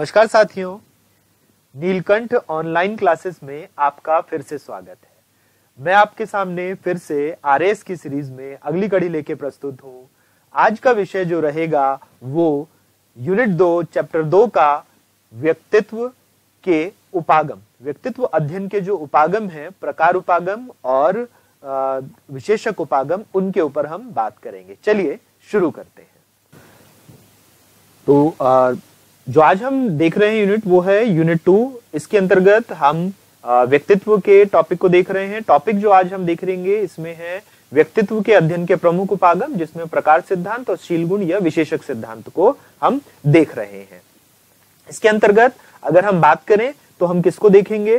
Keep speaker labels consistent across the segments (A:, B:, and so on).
A: नमस्कार साथियों, Neelkanth online classes में आपका फिर से स्वागत है। मैं आपके सामने फिर से आरएस की सीरीज में अगली कड़ी लेके प्रस्तुत हूं। आज का विषय जो रहेगा वो यूनिट 2 चैप्टर 2 का व्यक्तित्व के उपागम, व्यक्तित्व अध्ययन के जो उपागम है, प्रकार उपागम और विशेषक उपागम, उनके ऊपर हम बात करेंगे। चलिए शुरू करते हैं। तो जो आज हम देख रहे हैं यूनिट, वो है यूनिट 2। इसके अंतर्गत हम व्यक्तित्व के टॉपिक को देख रहे हैं। टॉपिक जो आज हम देख रहेंगे इसमें है व्यक्तित्व के अध्ययन के प्रमुख उपागम, जिसमें प्रकार सिद्धांत और शील गुण या विशेषक सिद्धांत को हम देख रहे हैं। इसके अंतर्गत अगर हम बात करें तो हम किसको देखेंगे?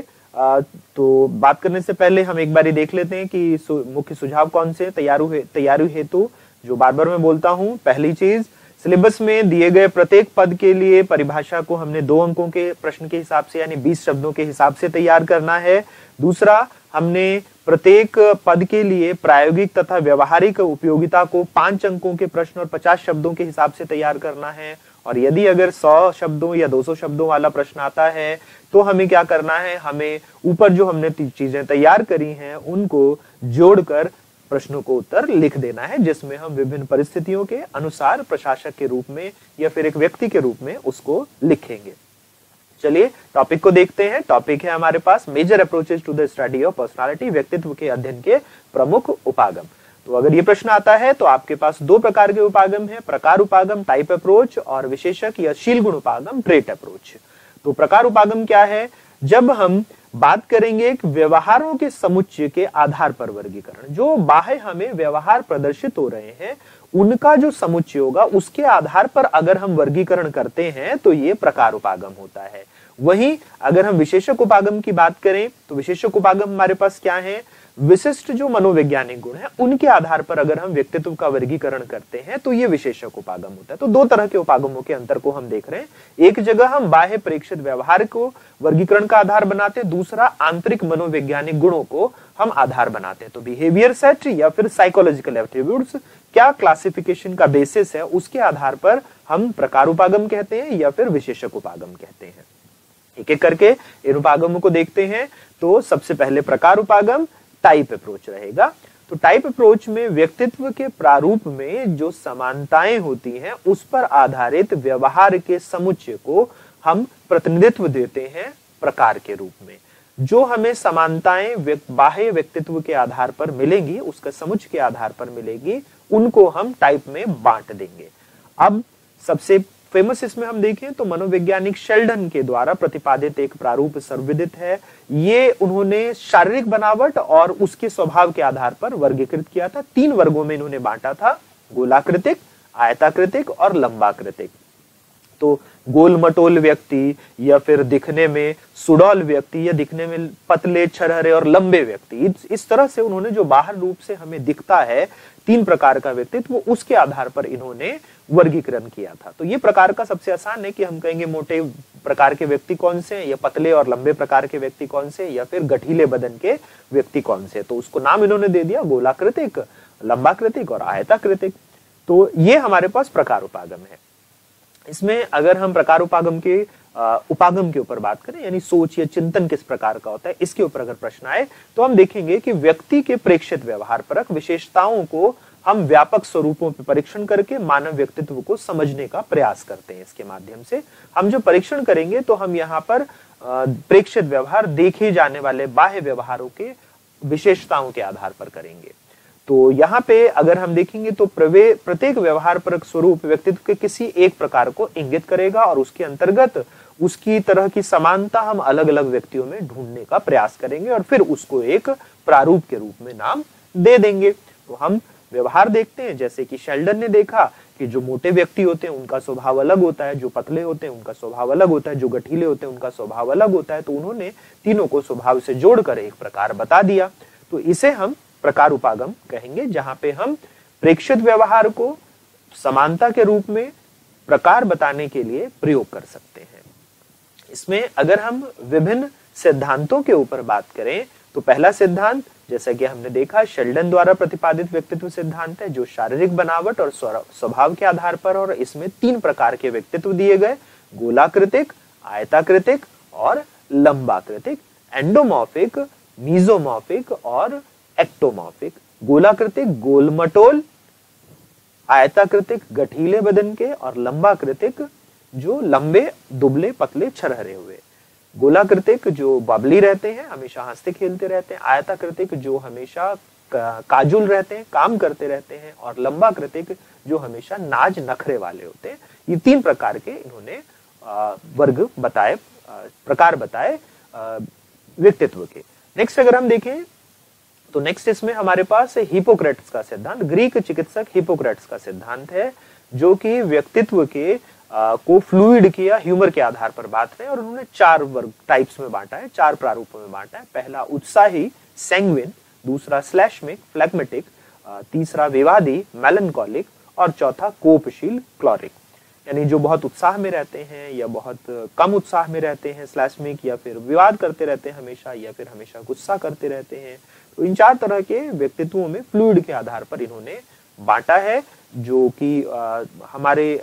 A: तो बात करने से पहले हम एक बार देख लेते हैं कि मुख्य सुझाव कौन से तैयारी हेतु जो बार बार मैं बोलता हूं। पहली चीज, सिलेबस में दिए गए प्रत्येक पद के लिए परिभाषा को हमने 2 अंकों के प्रश्न के हिसाब से यानी 20 शब्दों के हिसाब से तैयार करना है। दूसरा, हमने प्रत्येक पद के लिए प्रायोगिक तथा व्यवहारिक उपयोगिता को 5 अंकों के प्रश्न और 50 शब्दों के हिसाब से तैयार करना है। और यदि अगर 100 शब्दों या 200 शब्दों वाला प्रश्न आता है तो हमें क्या करना है? हमें ऊपर जो हमने चीजें तैयार करी हैं उनको जोड़कर प्रश्नों को उत्तर लिख देना है, जिसमें हम विभिन्न परिस्थितियों के अनुसार प्रशासक के रूप में या फिर एक व्यक्ति के रूप में उसको लिखेंगे। चलिए टॉपिक को देखते हैं। टॉपिक है हमारे पास major approaches to the study of personality, व्यक्तित्व के अध्ययन के प्रमुख उपागम। तो अगर ये प्रश्न आता है तो आपके पास 2 प्रकार के उपागम है, प्रकार उपागम टाइप अप्रोच और विशेषक या शील गुण उपागम ट्रेट अप्रोच। तो प्रकार उपागम क्या है? जब हम बात करेंगे व्यवहारों के समुच्चय के आधार पर वर्गीकरण, जो बाह्य हमें व्यवहार प्रदर्शित हो रहे हैं उनका जो समुच्चय होगा उसके आधार पर अगर हम वर्गीकरण करते हैं तो ये प्रकार उपागम होता है। वहीं अगर हम विशेषक उपागम की बात करें तो विशेषक उपागम हमारे पास क्या है? विशिष्ट जो मनोवैज्ञानिक गुण है उनके आधार पर अगर हम व्यक्तित्व का वर्गीकरण करते हैं तो ये विशेषक उपागम होता है। तो 2 तरह के उपागमों के अंतर को हम देख रहे हैं। एक जगह हम बाह्य प्रेक्षित व्यवहार को वर्गीकरण का आधार बनाते हैं, दूसरा आंतरिक मनोवैज्ञानिक गुणों को हम आधार बनाते हैं। तो बिहेवियर सेट या फिर साइकोलॉजिकल एट्रीब्यूट्स क्या क्लासिफिकेशन का बेसिस है, उसके आधार पर हम प्रकार उपागम कहते हैं या फिर विशेषक उपागम कहते हैं। एक एक करके इन उपागमों को देखते हैं। तो सबसे पहले प्रकार उपागम टाइप अप्रोच रहेगा। तो टाइप अप्रोच में व्यक्तित्व के प्रारूप में जो समानताएं होती हैं उस पर आधारित व्यवहार के समुच्चय को हम प्रतिनिधित्व देते हैं प्रकार के रूप में। जो हमें समानताएं बाह्य व्यक्तित्व के आधार पर मिलेंगी, उसका समुच्चय के आधार पर मिलेगी, उनको हम टाइप में बांट देंगे। अब सबसे फेमस इसमें हम देखें तो मनोवैज्ञानिक शेल्डन के द्वारा प्रतिपादित एक प्रारूप सर्वविदित है। ये उन्होंने शारीरिक बनावट और उसके स्वभाव के आधार पर वर्गीकृत किया था। 3 वर्गों में इन्होंने बांटा था, गोलाकृतिक, आयताकृतिक और लंबाकृतिक। तो गोल मटोल व्यक्ति या फिर दिखने में सुडौल व्यक्ति या दिखने में पतले, छरहरे और लंबे व्यक्ति, इस तरह से उन्होंने जो बाहर रूप से हमें दिखता है 3 प्रकार का व्यक्तित्व, उसके आधार पर इन्होंने वर्गीकरण किया था। तो ये प्रकार का सबसे आसान है कि हम कहेंगे मोटे प्रकार के व्यक्ति कौन से, या पतले और लंबे प्रकार के व्यक्ति कौन से, या फिर गठीले बदन के व्यक्ति कौन से। तो उसको नाम इन्होंने दे दिया गोलाकृतिक, लंबाकृतिक और आयताकृतिक। तो ये हमारे पास प्रकार उपागम है। इसमें अगर हम प्रकार उपागम के उपागम के ऊपर बात करें, यानी सोच या चिंतन किस प्रकार का होता है, इसके ऊपर अगर प्रश्न आए तो हम देखेंगे कि व्यक्ति के प्रेक्षित व्यवहार परक विशेषताओं को हम व्यापक स्वरूपों पर परीक्षण करके मानव व्यक्तित्व को समझने का प्रयास करते हैं। इसके माध्यम से हम जो परीक्षण करेंगे तो हम यहाँ पर प्रेक्षित व्यवहार, देखे जाने वाले बाह्य व्यवहारों के विशेषताओं के आधार पर करेंगे। तो यहाँ पे अगर हम देखेंगे तो प्रत्येक व्यवहार परक स्वरूप व्यक्तित्व के किसी एक प्रकार को इंगित करेगा और उसके अंतर्गत उसकी तरह की समानता हम अलग अलग व्यक्तियों में ढूंढने का प्रयास करेंगे और फिर उसको एक प्रारूप के रूप में नाम दे देंगे। तो हम व्यवहार देखते हैं, जैसे कि शेल्डन ने देखा कि जो मोटे व्यक्ति होते हैं उनका स्वभाव अलग होता है, जो पतले होते हैं उनका स्वभाव अलग होता है, जो गठीले होते हैं उनका स्वभाव अलग होता है। तो उन्होंने तीनों को स्वभाव से जोड़कर एक प्रकार बता दिया। तो इसे हम प्रकार उपागम कहेंगे, जहां पे हम प्रेक्षित व्यवहार को समानता के रूप में प्रकार बताने के लिए प्रयोग कर सकते हैं। इसमें अगर हम विभिन्न सिद्धांतों के ऊपर बात करें तो पहला सिद्धांत, जैसा कि हमने देखा, शेल्डन द्वारा प्रतिपादित व्यक्तित्व सिद्धांत है, जो शारीरिक बनावट और स्वभाव के आधार पर, और इसमें 3 प्रकार के व्यक्तित्व दिए गए, गोलाकृतिक, आयताकृतिक और लंबाकृतिक, एंडोमॉर्फिक, मीजोमॉर्फिक और एक्टोमॉर्फिक। गोलाकृतिक गोलमटोल, आयताकृतिक गठीले बदन के और लंबाकृतिक जो लंबे दुबले पतले छरहरे हुए। गोलाकृतिक जो बबली रहते हैं, हमेशा हंसते खेलते रहते हैं। आयताकृतिक जो हमेशा काजुल रहते हैं, काम करते रहते हैं। और लंबाकृतिक जो हमेशा नाज नखरे वाले होते हैं। ये 3 प्रकार के इन्होंने वर्ग बताए, प्रकार बताए व्यक्तित्व के। नेक्स्ट अगर हम देखें तो नेक्स्ट इसमें हमारे पास हिपोक्रेट्स का सिद्धांत, ग्रीक चिकित्सक हिपोक्रेट्स का सिद्धांत है, जो कि व्यक्तित्व के को फ्लूइड के या ह्यूमर के आधार पर बांट रहे हैं। और उन्होंने 4 वर्ग टाइप्स में बांटा है, 4 प्रारूपों में बांटा है। पहला उत्साही सैंग्विन, दूसरा स्लैशमिक फ्लैग्मेटिक, तीसरा विवादी मेलनकॉलिक और चौथा कोपशील क्लोरिक। यानी जो बहुत उत्साह में रहते हैं या बहुत कम उत्साह में रहते हैं स्लैशमिक, या फिर विवाद करते रहते हैं हमेशा, या फिर हमेशा गुस्सा करते रहते हैं। तो इन 4 तरह के व्यक्तित्वों में फ्लूइड के आधार पर इन्होंने बांटा है, जो कि हमारे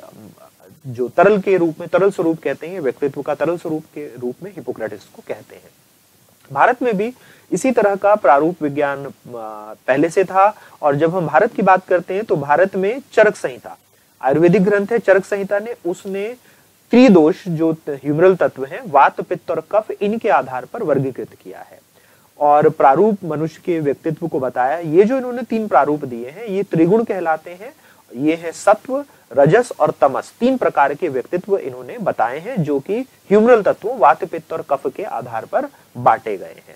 A: जो तरल के रूप में, तरल स्वरूप कहते हैं, व्यक्तित्व का तरल स्वरूप के रूप में हिपोक्रेटिस को कहते हैं। भारत में भी इसी तरह का प्रारूप विज्ञान पहले से था। और जब हम भारत की बात करते हैं तो भारत में चरक संहिता, आयुर्वेदिक ग्रंथ है चरक संहिता ने, उसने त्रिदोष जो ह्यूमरल तत्व हैं, वात पित्त और कफ, इनके आधार पर वर्गीकृत किया है और प्रारूप मनुष्य के व्यक्तित्व को बताया। ये जो इन्होंने 3 प्रारूप दिए हैं, ये त्रिगुण कहलाते हैं। ये है सत्व, रजस और तमस, 3 प्रकार के व्यक्तित्व इन्होंने बताए हैं, जो कि ह्यूमरल तत्वों वात पित्त और कफ के आधार पर बांटे गए हैं।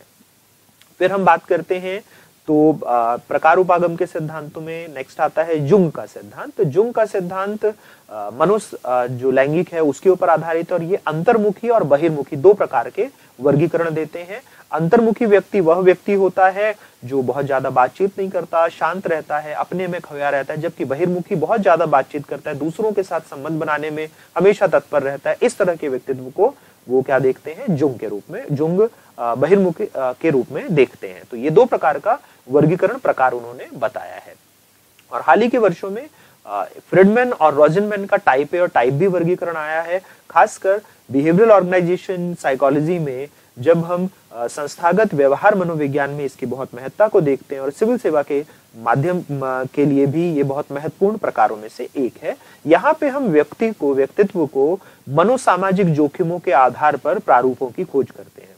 A: फिर हम बात करते हैं तो प्रकार उपागम के सिद्धांतों में नेक्स्ट आता है जुंग का सिद्धांत। जुंग का सिद्धांत मनुष्य जो लैंगिक है उसके ऊपर आधारित, और ये अंतर्मुखी और बहिर्मुखी 2 प्रकार के वर्गीकरण देते हैं। अंतर्मुखी व्यक्ति वह व्यक्ति होता है जो बहुत ज्यादा बातचीत नहीं करता, शांत रहता है, अपने में खोया रहता है, जबकि बहिर्मुखी बहुत ज्यादा बातचीत करता है, दूसरों के साथ संबंध बनाने में हमेशा तत्पर रहता है। इस तरह के व्यक्तित्व को वो क्या देखते हैं, जुंग के रूप में, जुंग बहिर्मुखी के रूप में देखते हैं। तो ये 2 प्रकार का वर्गीकरण प्रकार उन्होंने बताया है। और हाल ही के वर्षों में फ्रीडमैन और रोजनमैन का टाइप ए और टाइप बी वर्गीकरण आया है। खासकर बिहेवियरल ऑर्गेनाइजेशन साइकोलॉजी में जब हम संस्थागत व्यवहार मनोविज्ञान में इसकी बहुत महत्ता को देखते हैं, और सिविल सेवा के माध्यम के लिए भी ये बहुत महत्वपूर्ण प्रकारों में से एक है। यहाँ पे हम व्यक्तित्व को मनोसामाजिक जोखिमों के आधार पर प्रारूपों की खोज करते हैं।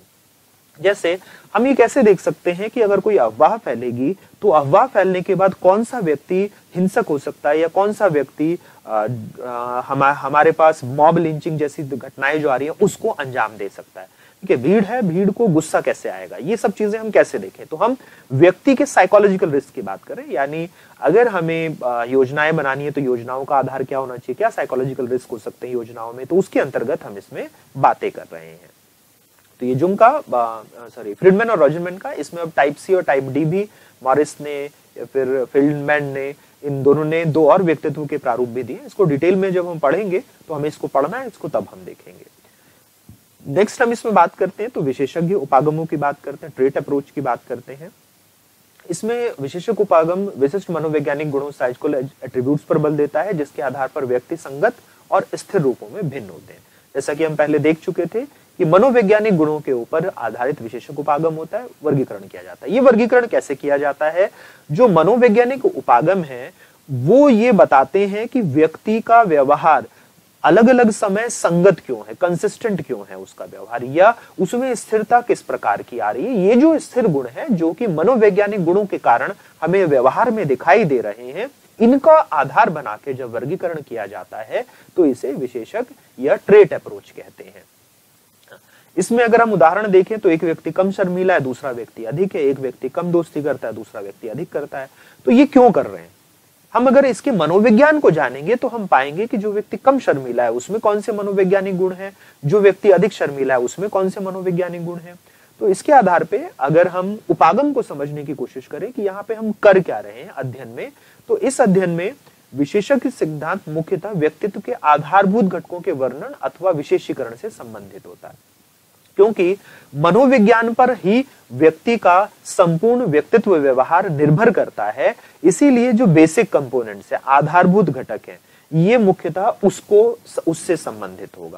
A: जैसे हम ये कैसे देख सकते हैं कि अगर कोई अफवाह फैलेगी तो अफवाह फैलने के बाद कौन सा व्यक्ति हिंसक हो सकता है, या कौन सा व्यक्ति हमारे पास मॉब लिंचिंग जैसी घटनाएं जो आ रही है उसको अंजाम दे सकता है। ठीक है, भीड़ है, भीड़ को गुस्सा कैसे आएगा, ये सब चीजें हम कैसे देखें। तो हम व्यक्ति के साइकोलॉजिकल रिस्क की बात करें, यानी अगर हमें योजनाएं बनानी है तो योजनाओं का आधार क्या होना चाहिए, क्या साइकोलॉजिकल रिस्क हो सकते हैं योजनाओं में, तो उसके अंतर्गत हम इसमें बातें कर रहे हैं। तो ये जुंग का फ्रीडमैन और रोजनमैन का, इसमें अब टाइप सी और टाइप डी भी मॉरिस ने या फिर फील्डमैन ने, इन दोनों ने 2 और व्यक्तित्व के प्रारूप भी दिए। इसको डिटेल में जब हम पढ़ेंगे तो हमें इसको पढ़ना है, इसको तब हम देखेंगे। नेक्स्ट हम इसमें बात करते हैं तो विशेषज्ञ उपागमों की बात करते हैं, ट्रेट अप्रोच की बात करते हैं। इसमें विशेषज्ञ उपागम विशिष्ट मनोवैज्ञानिक गुणों साइकोलॉजिकल एट्रीब्यूट्स पर बल देता है, जिसके आधार पर व्यक्ति संगत और स्थिर रूपों में भिन्न होते हैं। जैसा कि हम पहले देख चुके थे कि मनोवैज्ञानिक गुणों के ऊपर आधारित विशेषज्ञ उपागम होता है, वर्गीकरण किया जाता है। ये वर्गीकरण कैसे किया जाता है, जो मनोवैज्ञानिक उपागम है वो ये बताते हैं कि व्यक्ति का व्यवहार अलग अलग समय संगत क्यों है, कंसिस्टेंट क्यों है उसका व्यवहार, या उसमें स्थिरता किस प्रकार की आ रही है। ये जो स्थिर गुण है जो कि मनोवैज्ञानिक गुणों के कारण हमें व्यवहार में दिखाई दे रहे हैं, इनका आधार बना के जब वर्गीकरण किया जाता है तो इसे विशेषज्ञ या ट्रेट अप्रोच कहते हैं। इसमें अगर हम उदाहरण देखें तो एक व्यक्ति कम शर्मीला है, दूसरा व्यक्ति अधिक है, एक व्यक्ति कम दोस्ती करता है, दूसरा व्यक्ति अधिक करता है। तो ये क्यों कर रहे हैं, हम अगर इसके मनोविज्ञान को जानेंगे तो हम पाएंगे कि जो व्यक्ति कम शर्मीला है उसमें कौन से मनोवैज्ञानिक गुण है, जो व्यक्ति अधिक शर्मीला है उसमें कौन से मनोवैज्ञानिक गुण है। तो इसके आधार पे अगर हम उपागम को समझने की कोशिश करें कि यहाँ पे हम कर क्या रहे हैं अध्ययन में, तो इस अध्ययन में विशेषज्ञ सिद्धांत मुख्यतः व्यक्तित्व के आधारभूत घटकों के वर्णन अथवा विशेषीकरण से संबंधित होता है, क्योंकि मनोविज्ञान पर ही व्यक्ति का संपूर्ण व्यक्तित्व व्यवहार निर्भर करता है। इसीलिए जो बेसिक कंपोनेंट्स है, आधारभूत घटक हैं, ये मुख्यतः उससे संबंधित होगा।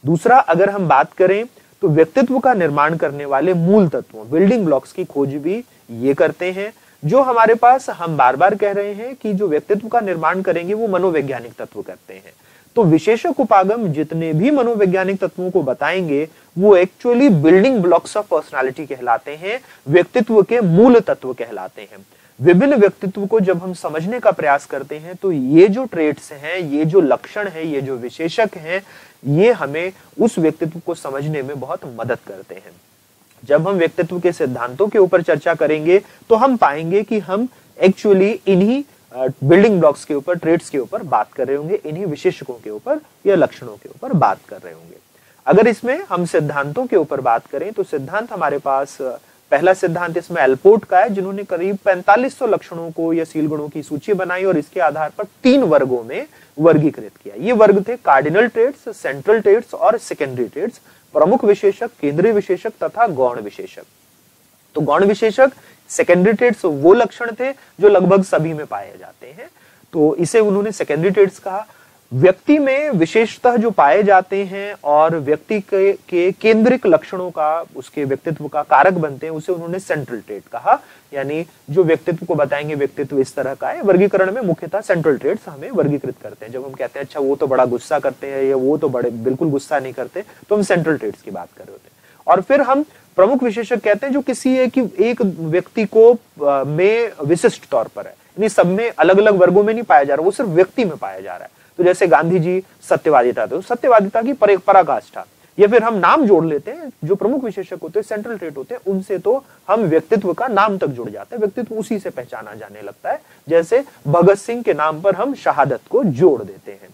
A: दूसरा, अगर हम बात करें तो व्यक्तित्व का निर्माण करने वाले मूल तत्वों, बिल्डिंग ब्लॉक्स की खोज भी ये करते हैं। जो हमारे पास, हम बार बार कह रहे हैं कि जो व्यक्तित्व का निर्माण करेंगे वो मनोवैज्ञानिक तत्व करते हैं। तो विशेषक उपागम जितने भी मनोवैज्ञानिक तत्वों को बताएंगे वो actually building blocks of personality कहलाते हैं, व्यक्तित्व के मूल तत्व कहलाते हैं। विभिन्न व्यक्तित्व को जब हम समझने का प्रयास करते हैं तो ये जो ट्रेट्स हैं, ये जो लक्षण है, ये जो विशेषक हैं, ये हमें उस व्यक्तित्व को समझने में बहुत मदद करते हैं। जब हम व्यक्तित्व के सिद्धांतों के ऊपर चर्चा करेंगे तो हम पाएंगे कि हम एक्चुअली इन्हीं बिल्डिंग ब्लॉक्स के ऊपर, ट्रेट्स के ऊपर बात कर रहे होंगे, इन्हीं विशेषकों के ऊपर या लक्षणों के ऊपर बात कर रहे होंगे। अगर इसमें हम सिद्धांतों के ऊपर बात करें तो सिद्धांत हमारे पास, पहला सिद्धांत इसमें एल्पोर्ट का है, जिन्होंने करीब 4500 लक्षणों को या सील गुणों की सूची बनाई और इसके आधार पर 3 वर्गों में वर्गीकृत किया। ये वर्ग थे कार्डिनल ट्रेट्स, सेंट्रल ट्रेट्स और सेकेंडरी ट्रेट्स, प्रमुख विशेषक, केंद्रीय विशेषक तथा गौण विशेषक। तो गौण विशेषक, सेकेंडरी ट्रेट्स वो लक्षण थे जो लगभग सभी में पाए जाते हैं, तो इसे उन्होंने सेकेंडरी ट्रेट्स कहा। व्यक्ति में विशेषतः जो पाए जाते हैं और व्यक्ति के केंद्रिक लक्षणों का, उसके व्यक्तित्व का कारक बनते हैं, उसे उन्होंने सेंट्रल ट्रेट कहा। यानी जो व्यक्तित्व को बताएंगे व्यक्तित्व इस तरह का है। वर्गीकरण में मुख्यतः सेंट्रल ट्रेट्स हमें वर्गीकृत करते हैं। जब हम कहते हैं अच्छा वो तो बड़ा गुस्सा करते हैं या वो तो बड़े बिल्कुल गुस्सा नहीं करते, तो हम सेंट्रल ट्रेट्स की बात कर रहे होते हैं। और फिर हम प्रमुख विशेषक कहते हैं जो किसी एक व्यक्ति को में विशिष्ट तौर पर है, यानी सब में अलग अलग वर्गों में नहीं पाया जा रहा, वो सिर्फ व्यक्ति में पाया जा रहा है। तो जैसे गांधी जी सत्यवादिता थे, सत्यवादिता की पराकाष्ठा, या फिर हम नाम जोड़ लेते हैं, जो प्रमुख विशेषक होते हैं, सेंट्रल ट्रेट होते हैं, उनसे तो हम व्यक्तित्व का नाम तक जुड़ जाते हैं, व्यक्तित्व उसी से पहचाना जाने लगता है। जैसे भगत सिंह के नाम पर हम शहादत को जोड़ देते हैं।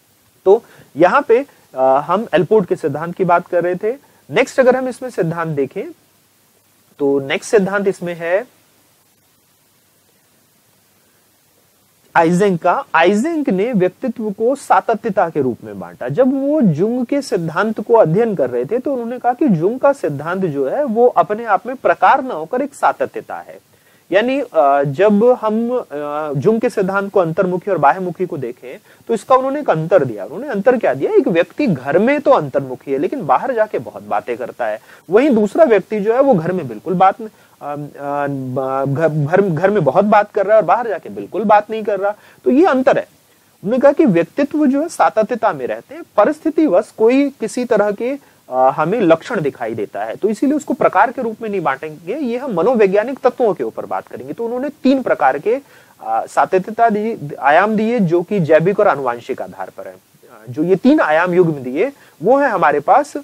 A: तो यहाँ पे हम एल्पोर्ट के सिद्धांत की बात कर रहे थे। नेक्स्ट अगर हम इसमें सिद्धांत देखें तो नेक्स्ट सिद्धांत इसमें है आइजेंक का। आइजेंक ने व्यक्तित्व को सातत्यता के रूप में बांटा। जब वो जुंग के सिद्धांत को अध्ययन कर रहे थे तो उन्होंने कहा कि जुंग का सिद्धांत जो है वो अपने आप में प्रकार न होकर एक सातत्यता है। यानी जब हम जुंग के सिद्धांत को अंतर्मुखी और बाह्यमुखी को देखें तो इसका उन्होंने एक अंतर दिया। उन्होंने अंतर क्या दिया? एक व्यक्ति घर में तो अंतर्मुखी है लेकिन बाहर जाके बहुत बातें करता है, वहीं दूसरा व्यक्ति जो है वो घर में बिल्कुल बात घर में बहुत बात कर रहा है और बाहर जाके बिल्कुल बात नहीं कर रहा। तो ये अंतर है। उन्होंने कहा कि व्यक्तित्व जो है सातत्यता में रहते हैं, परिस्थितिवश कोई किसी तरह के हमें लक्षण दिखाई देता है तो इसीलिए उसको प्रकार के रूप में नहीं बांटेंगे, ये हम मनोवैज्ञानिक तत्वों के ऊपर बात करेंगे। तो उन्होंने 3 प्रकार के सातत्यता आयाम दिए जो कि जैविक और आनुवांशिक आधार पर है। जो ये 3 आयाम युग्म दिए वो है हमारे पास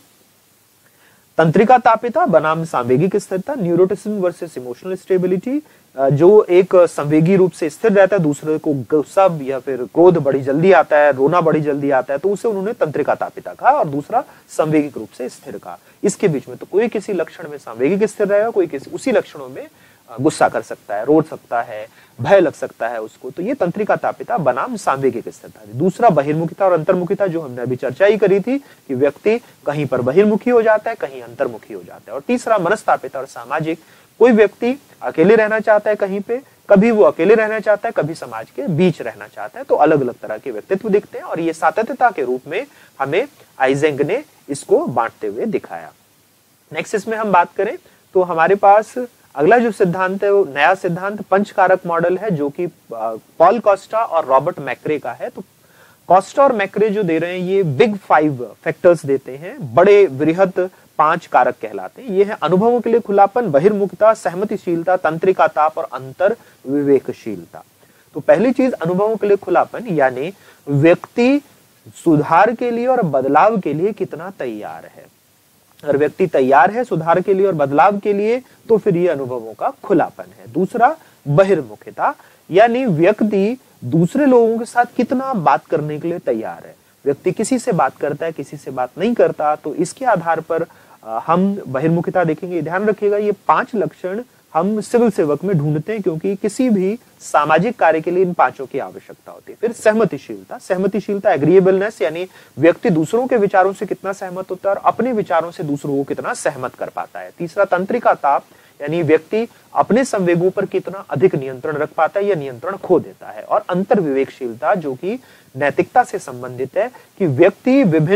A: तंत्रिका तापिता बनाम सांवेगिक स्थिरता, न्यूरोटिज्म वर्सेस इमोशनल स्टेबिलिटी, जो एक संवेगी रूप से स्थिर रहता है, दूसरे को गुस्सा या फिर क्रोध बड़ी जल्दी आता है, रोना बड़ी जल्दी आता है, तो उसे उन्होंने तंत्रिका तापिता कहा, और दूसरा संवेगिक रूप से स्थिर कहा। इसके बीच में तो कोई किसी लक्षण में सांवेगिक स्थिर रहेगा, कोई किसी उसी लक्षणों में गुस्सा कर सकता है, रो सकता है, भय लग सकता है उसको। तो ये तंत्रिका तापिता बनाम सांवेगिक स्थिरता। दूसरा बहिर्मुखिता और अंतर्मुखिता, जो हमने अभी चर्चा ही करी थी कि व्यक्ति कहीं पर बहिर्मुखी हो जाता है, कहीं अंतर्मुखी हो जाता है। और तीसरा मनस्तापिता और सामाजिक, कोई व्यक्ति अकेले रहना चाहता है कहीं पे, कभी वो अकेले रहना चाहता है, कभी समाज के बीच रहना चाहता है। तो अलग अलग तरह के व्यक्तित्व दिखते हैं और ये सातत्यता के रूप में हमें आइजेंक ने इसको बांटते हुए दिखाया। नेक्स्ट इसमें हम बात करें तो हमारे पास अगला जो सिद्धांत है वो नया सिद्धांत पंचकारक मॉडल है, जो कि पॉल कॉस्टा और रॉबर्ट मैक्रे का है। तो कॉस्टा और मैक्रे जो दे रहे हैं ये बिग 5 फैक्टर्स देते हैं, बड़े वृहत 5 कारक कहलाते हैं। ये है अनुभवों के लिए खुलापन, बहिर्मुखता, सहमतिशीलता, तंत्रिका ताप और अंतर विवेकशीलता। तो पहली चीज अनुभवों के लिए खुलापन, यानी व्यक्ति सुधार के लिए और बदलाव के लिए कितना तैयार है। अगर व्यक्ति तैयार है सुधार के लिए और बदलाव के लिए तो फिर ये अनुभवों का खुलापन है। दूसरा बहिर्मुखता, यानी व्यक्ति दूसरे लोगों के साथ कितना बात करने के लिए तैयार है। व्यक्ति किसी से बात करता है, किसी से बात नहीं करता, तो इसके आधार पर हम बहिर्मुखता देखेंगे। ध्यान रखिएगा ये 5 लक्षण हम सिविल सेवक में ढूंढते हैं क्योंकि किसी भी सामाजिक कार्य के लिए इन 5 की आवश्यकता होती है। फिर सहमतिशीलता, सहमतिशीलता एग्रीएबलनेस, यानी व्यक्ति दूसरों के विचारों से कितना सहमत होता है और अपने विचारों से दूसरों को कितना सहमत कर पाता है। तीसरा तंत्रिका ताप, यानी व्यक्ति अपने संवेगों पर कितना अधिक नियंत्रण रख पाता है या नियंत्रण खो देता है। और अंतर विवेकशीलता, जो कि नैतिकता से संबंधित है कि व्यक्ति विभिन्न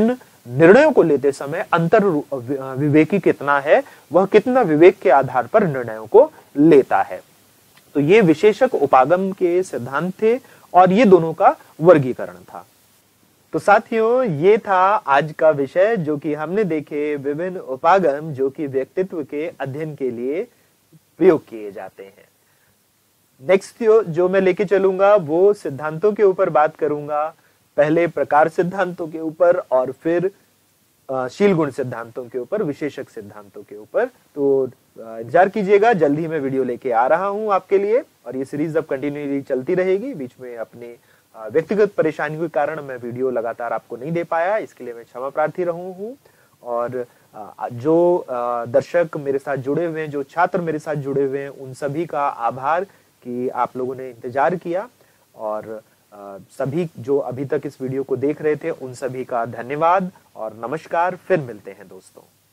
A: निर्णयों को लेते समय अंतर विवेकी कितना है, वह कितना विवेक के आधार पर निर्णयों को लेता है। तो ये विशेषक उपागम के सिद्धांत थे और ये दोनों का वर्गीकरण था। तो साथियों, ये था आज का विषय जो कि हमने देखे विभिन्न उपागम जो कि व्यक्तित्व के अध्ययन के लिए प्रयोग किए जाते हैं। नेक्स्ट जो मैं लेके चलूंगा वो सिद्धांतों के ऊपर बात करूंगा, पहले प्रकार सिद्धांतों के ऊपर और फिर शील गुण सिद्धांतों के ऊपर, विशेषक सिद्धांतों के ऊपर। तो इंतजार कीजिएगा, जल्दी ही मैं वीडियो लेके आ रहा हूं आपके लिए और ये सीरीज अब कंटिन्यूली चलती रहेगी। बीच में अपने व्यक्तिगत परेशानियों के कारण मैं वीडियो लगातार आपको नहीं दे पाया, इसके लिए मैं क्षमा प्रार्थी रहूं हूं। और जो दर्शक मेरे साथ जुड़े हुए हैं, जो छात्र मेरे साथ जुड़े हुए हैं, उन सभी का आभार कि आप लोगों ने इंतजार किया। और सभी जो अभी तक इस वीडियो को देख रहे थे उन सभी का धन्यवाद और नमस्कार। फिर मिलते हैं दोस्तों।